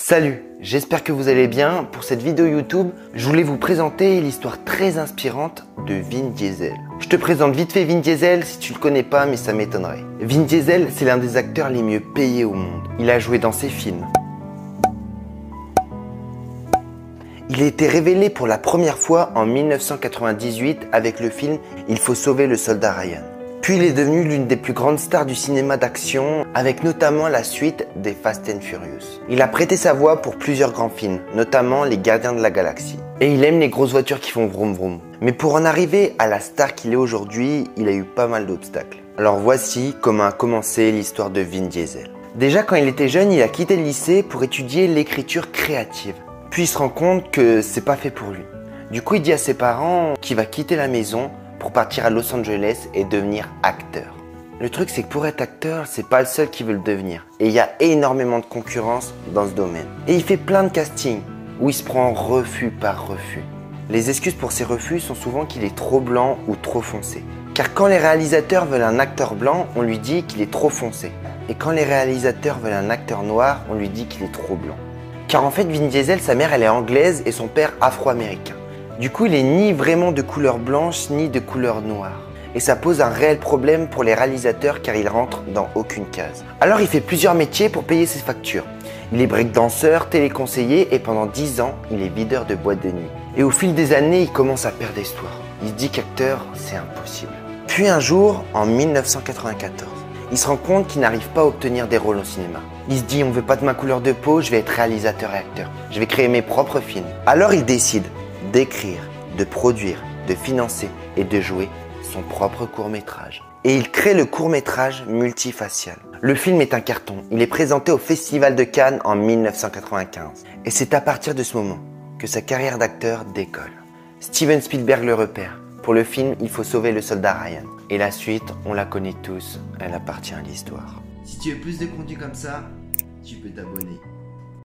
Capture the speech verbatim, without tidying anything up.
Salut, j'espère que vous allez bien. Pour cette vidéo YouTube, je voulais vous présenter l'histoire très inspirante de Vin Diesel. Je te présente vite fait Vin Diesel si tu le connais pas, mais ça m'étonnerait. Vin Diesel, c'est l'un des acteurs les mieux payés au monde. Il a joué dans ses films. Il a été révélé pour la première fois en mille neuf cent quatre-vingt-dix-huit avec le film Il faut sauver le soldat Ryan. Puis il est devenu l'une des plus grandes stars du cinéma d'action, avec notamment la suite des Fast and Furious. Il a prêté sa voix pour plusieurs grands films, notamment Les Gardiens de la Galaxie. Et il aime les grosses voitures qui font vroom vroom. Mais pour en arriver à la star qu'il est aujourd'hui, il a eu pas mal d'obstacles. Alors voici comment a commencé l'histoire de Vin Diesel. Déjà quand il était jeune, il a quitté le lycée pour étudier l'écriture créative. Puis il se rend compte que c'est pas fait pour lui. Du coup il dit à ses parents qu'il va quitter la maison pour partir à Los Angeles et devenir acteur. Le truc c'est que pour être acteur, c'est pas le seul qui veut le devenir. Et il y a énormément de concurrence dans ce domaine. Et il fait plein de castings où il se prend refus par refus. Les excuses pour ces refus sont souvent qu'il est trop blanc ou trop foncé. Car quand les réalisateurs veulent un acteur blanc, on lui dit qu'il est trop foncé. Et quand les réalisateurs veulent un acteur noir, on lui dit qu'il est trop blanc. Car en fait Vin Diesel, sa mère elle est anglaise et son père afro-américain. Du coup, il est ni vraiment de couleur blanche, ni de couleur noire. Et ça pose un réel problème pour les réalisateurs car il rentre dans aucune case. Alors il fait plusieurs métiers pour payer ses factures. Il est breakdanceur, téléconseiller et pendant dix ans, il est videur de boîte de nuit. Et au fil des années, il commence à perdre espoir. Il se dit qu'acteur, c'est impossible. Puis un jour, en mille neuf cent quatre-vingt-quatorze, il se rend compte qu'il n'arrive pas à obtenir des rôles au cinéma. Il se dit, on veut pas de ma couleur de peau, je vais être réalisateur et acteur. Je vais créer mes propres films. Alors il décide d'écrire, de produire, de financer et de jouer son propre court-métrage. Et il crée le court-métrage Multifacial. Le film est un carton. Il est présenté au Festival de Cannes en mille neuf cent quatre-vingt-quinze. Et c'est à partir de ce moment que sa carrière d'acteur décolle. Steven Spielberg le repère. Pour le film, il faut sauver le soldat Ryan. Et la suite, on la connaît tous, elle appartient à l'histoire. Si tu veux plus de contenu comme ça, tu peux t'abonner.